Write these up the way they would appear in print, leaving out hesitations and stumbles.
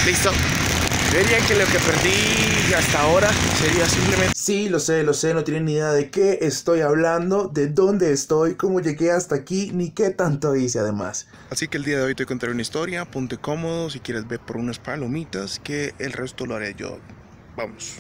Listo. Verían que lo que perdí hasta ahora sería simplemente... Sí, lo sé, no tienen ni idea de qué estoy hablando, de dónde estoy, cómo llegué hasta aquí, ni qué tanto hice además. Así que el día de hoy te contaré una historia, ponte cómodo si quieres ver por unas palomitas, que el resto lo haré yo. Vamos.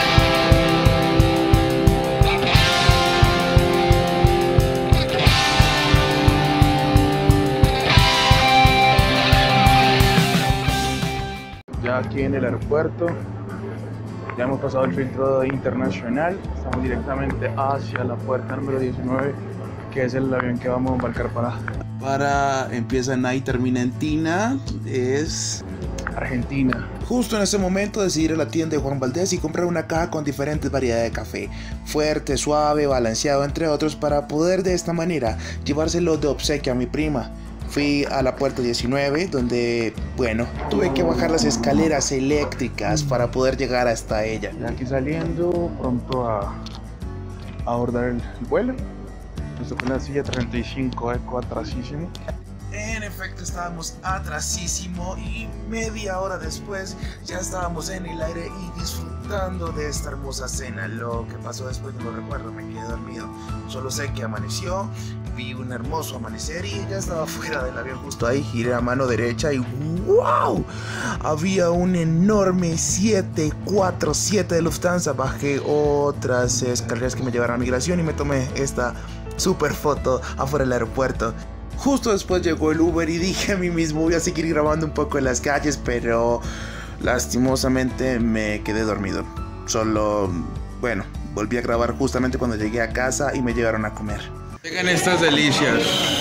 Ya aquí en el aeropuerto, ya hemos pasado el filtro internacional, estamos directamente hacia la puerta número 19, que es el avión que vamos a embarcar empieza en A y termina en Tina, es Argentina. Justo en ese momento decidí ir a la tienda de Juan Valdez y comprar una caja con diferentes variedades de café, fuerte, suave, balanceado, entre otros, para poder de esta manera llevárselo de obsequio a mi prima. Fui a la puerta 19, donde, bueno, tuve que bajar las escaleras eléctricas para poder llegar hasta ella. Y aquí saliendo, pronto a abordar el vuelo. Nos tocó en la silla 35, eco atrasísimo. En efecto, estábamos atrasísimo y media hora después ya estábamos en el aire y disfrutando de esta hermosa cena. Lo que pasó después no lo recuerdo, me quedé dormido. Solo sé que amaneció, vi un hermoso amanecer y ya estaba fuera del avión justo ahí. Giré a mano derecha y ¡wow! Había un enorme 747 de Lufthansa. Bajé otras escaleras que me llevaron a migración y me tomé esta super foto afuera del aeropuerto. Justo después llegó el Uber y dije a mí mismo, voy a seguir grabando un poco en las calles, pero lastimosamente me quedé dormido. Solo, bueno, volví a grabar justamente cuando llegué a casa y me llevaron a comer. Llegan estas delicias.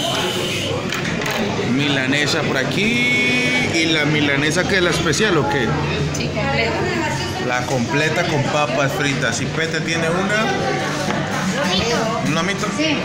Milanesa por aquí. ¿Y la milanesa qué es la especial o qué? Sí, completa. La completa con papas fritas. ¿Y Pete tiene una? ¿Un lomito? Sí.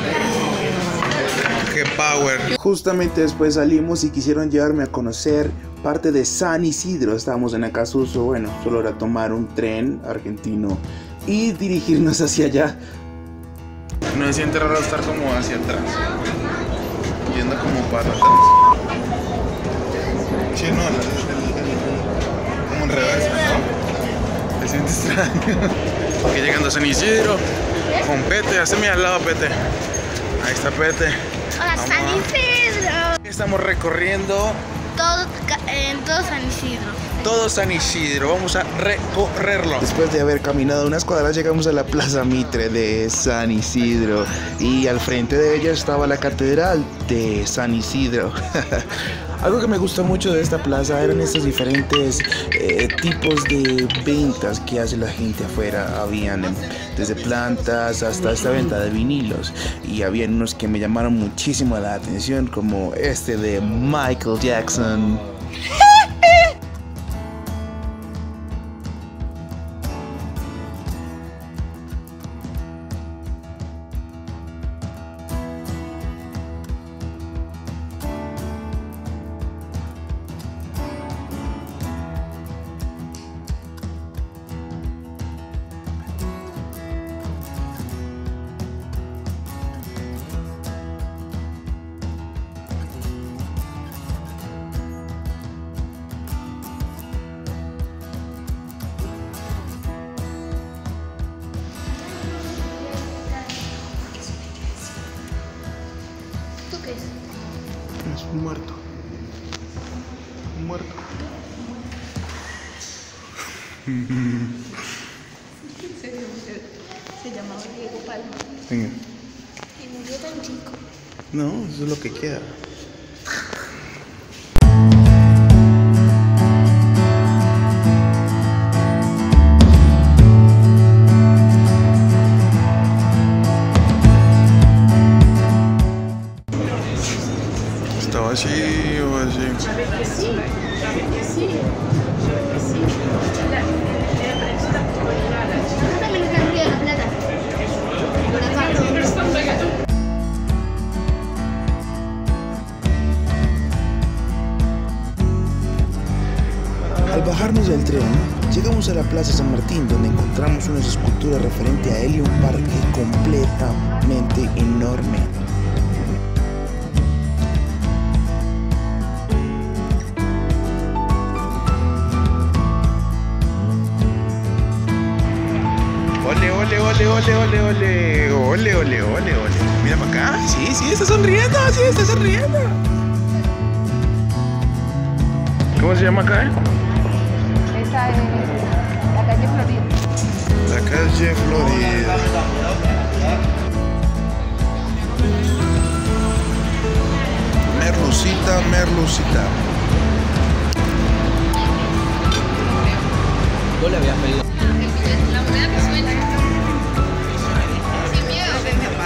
¡Qué power! Justamente después salimos y quisieron llevarme a conocer parte de San Isidro. Estábamos en Acasuso, bueno, solo era tomar un tren argentino y dirigirnos hacia allá. No se siente raro estar como hacia atrás, yendo como para atrás. Sí, no, como en reversa, ¿no? Se siente extraño. Aquí llegando a San Isidro, con Pete, haceme al lado, Pete. Ahí está Pete. Hola, San Isidro. Estamos recorriendo todo San Isidro. todo San Isidro, vamos a recorrerlo. Después de haber caminado unas cuadras llegamos a la Plaza Mitre de San Isidro y al frente de ella estaba la Catedral de San Isidro. Algo que me gustó mucho de esta plaza eran estos diferentes tipos de ventas que hace la gente afuera. Habían desde plantas hasta esta venta de vinilos y habían unos que me llamaron muchísimo la atención, como este de Michael Jackson. ¿Qué es? Es un muerto. Un muerto. Se llamaba Diego Palma. Sí. Y murió tan chico. No, eso es lo que queda. Está vacío, vacío. ¿Sabes que sí? ¿Sabes que sí? Yo también cambié la plata. Al bajarnos del tren, llegamos a la Plaza San Martín, donde encontramos unas esculturas referente a él y un parque completamente enorme. ole, ole, ole, ole. Ole, ole, ole, ole. Mira para acá. Sí, sí, está sonriendo. Sí, está sonriendo. ¿Cómo se llama acá? Esa es la calle Florida. La calle Florida. Merlucita, Merlucita. Vos le habías pedido. La moneda que suena. Sin miedo.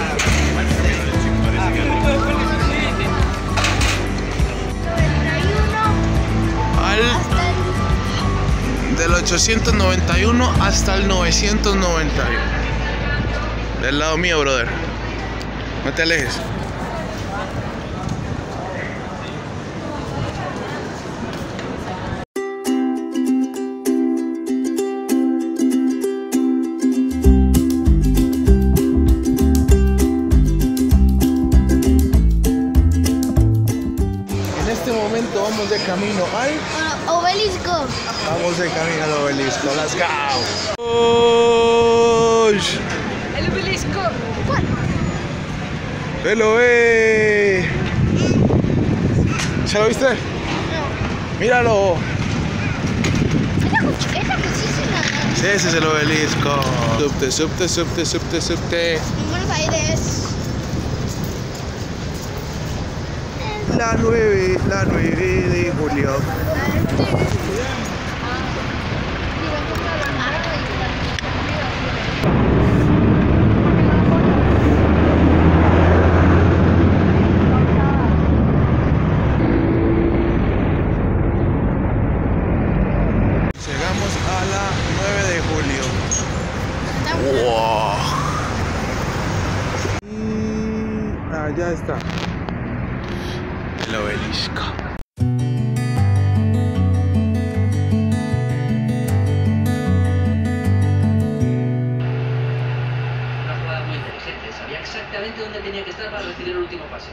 Del 891 hasta el 991. Del lado mío, brother. No te alejes. En este momento vamos de camino al... Obelisco. Vamos de camino al obelisco. Let's go. ¡Oh! El obelisco. ¿Cuál? ¡Velo, ve! ¿Ya lo viste? No. ¡Míralo! Esa cosísima. Sí, ese es el obelisco. Subte, subte, subte, subte, subte. Buenos Aires. La 9 de julio. Llegamos a la 9 de julio. ¡Wow! Y allá está el obelisco. Una jugada muy inteligente. Sabía exactamente dónde tenía que estar para recibir el último pase.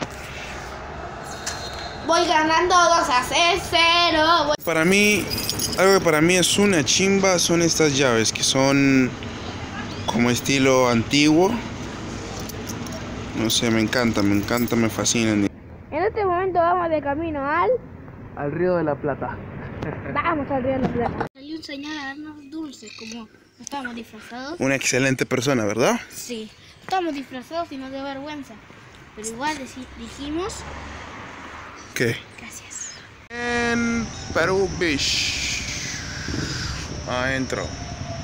Voy ganando 2-0. Para mí, algo que para mí es una chimba son estas llaves que son como estilo antiguo. No sé, me encanta, me fascinan. En este momento vamos de camino Al Río de la Plata. Vamos al Río de la Plata. Salió un señor a darnos dulces, como no estábamos disfrazados. Una excelente persona, ¿verdad? Sí, estábamos disfrazados y nos dio vergüenza. Pero igual dijimos ¿Qué? gracias. En Perú Beach. Adentro.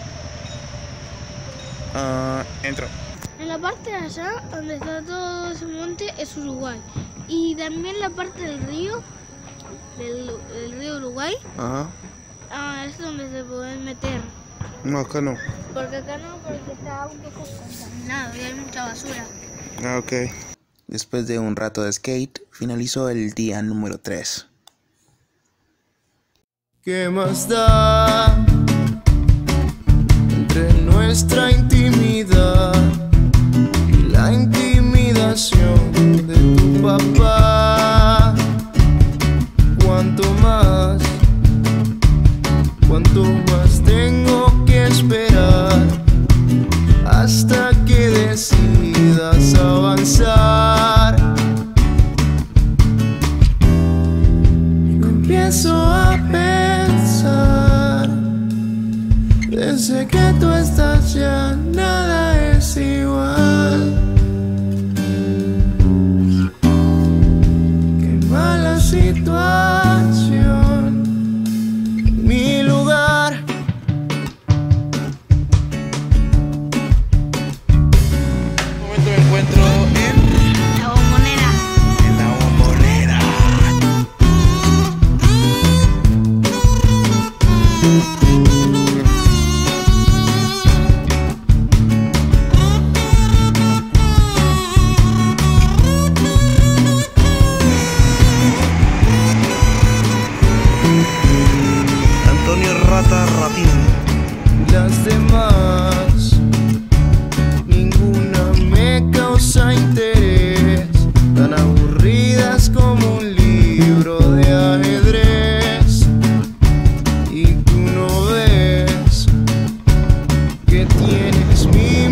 Entro. En la parte de allá, donde está todo ese monte, es Uruguay. Y también la parte del río, del río Uruguay, es donde se pueden meter. No, acá no. Porque acá no, porque está un poco contaminado y hay mucha basura. Ok. Después de un rato de skate, finalizó el día número 3. ¿Qué más da entre nuestra intimidad y la intimidación de tu papá? ¿Cuánto más tengo que esperar hasta que decidas avanzar? Yo empiezo a pensar, desde que tú estás ya nada es igual. Qué mala situación, mi lugar. En este momento me encuentro en La bombonera. la bombonera. Antonio Rata Ratín. Las demás, ninguna me causa interés, tan aburridas como un libro de ajedrez. Y tú no ves que tienes mi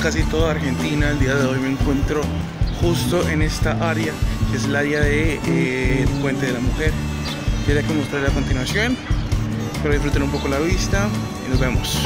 casi toda Argentina. El día de hoy me encuentro justo en esta área, que es el área de Puente de la Mujer. Ya que mostraré a continuación. Espero disfruten un poco la vista y nos vemos.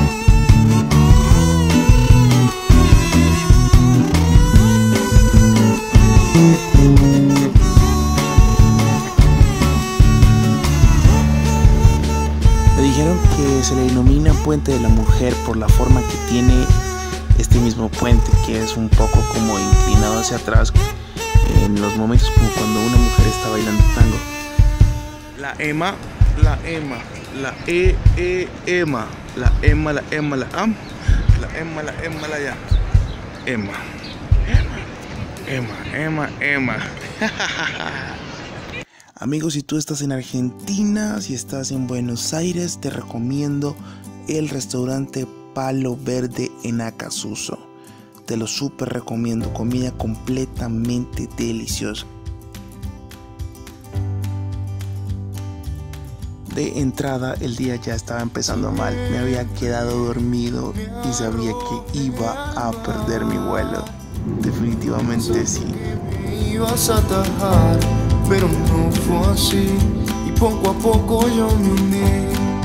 Me dijeron que se le denomina Puente de la Mujer por la forma que tiene este mismo puente, que es un poco como inclinado hacia atrás en los momentos como cuando una mujer está bailando tango. La Ema, la Ema, la Ema, la Ema, la Ema, la Am, la Ema, la Ema, la Ya. Ema, Ema, Ema, Ema. Amigos, si tú estás en Argentina, si estás en Buenos Aires, te recomiendo el restaurante Palo Verde en Acasuso. Te lo súper recomiendo, comida completamente deliciosa. De entrada el día ya estaba empezando mal, me había quedado dormido y sabía que iba a perder mi vuelo. Definitivamente sí. Ibas a atajar, pero no fue así, y poco a poco yo me hundí.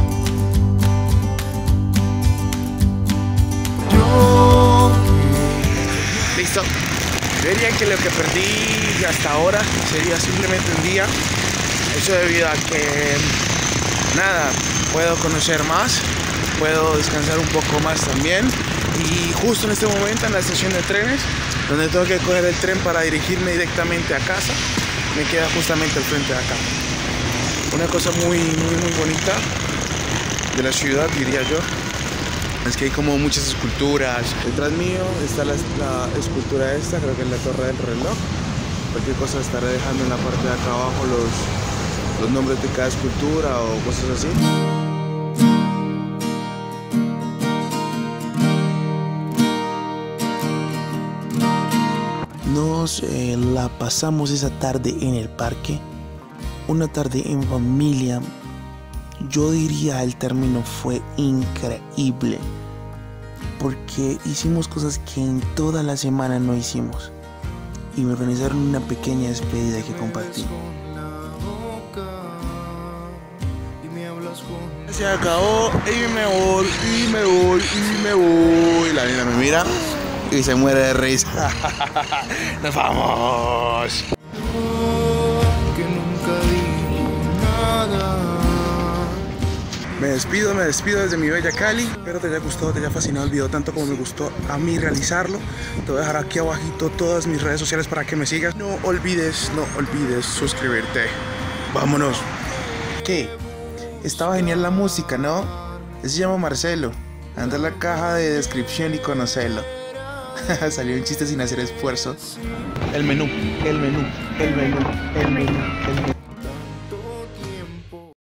Listo. Yo diría que lo que perdí hasta ahora sería simplemente un día. Eso debido a que nada, puedo conocer más, puedo descansar un poco más también. Y justo en este momento en la estación de trenes, donde tengo que coger el tren para dirigirme directamente a casa, me queda justamente al frente de acá. Una cosa muy bonita de la ciudad, diría yo, es que hay como muchas esculturas. Detrás mío está la escultura esta, creo que es la torre del reloj. Cualquier cosa estaré dejando en la parte de acá abajo los nombres de cada escultura o cosas así. Nos la pasamos esa tarde en el parque, una tarde en familia. Yo diría el término fue increíble, porque hicimos cosas que en toda la semana no hicimos y me organizaron una pequeña despedida que compartí. Se acabó y me voy, y me voy, y me voy. La niña me mira y se muere de risa. ¡Nos vamos! Que nunca digo nada. Me despido desde mi bella Cali. Espero te haya gustado, te haya fascinado el video tanto como me gustó a mí realizarlo. Te voy a dejar aquí abajito todas mis redes sociales para que me sigas. No olvides suscribirte. Vámonos. ¿Qué? Estaba genial la música, ¿no? Él se llama Marcelo. Anda en la caja de descripción y conocelo. Salió un chiste sin hacer esfuerzo. El menú.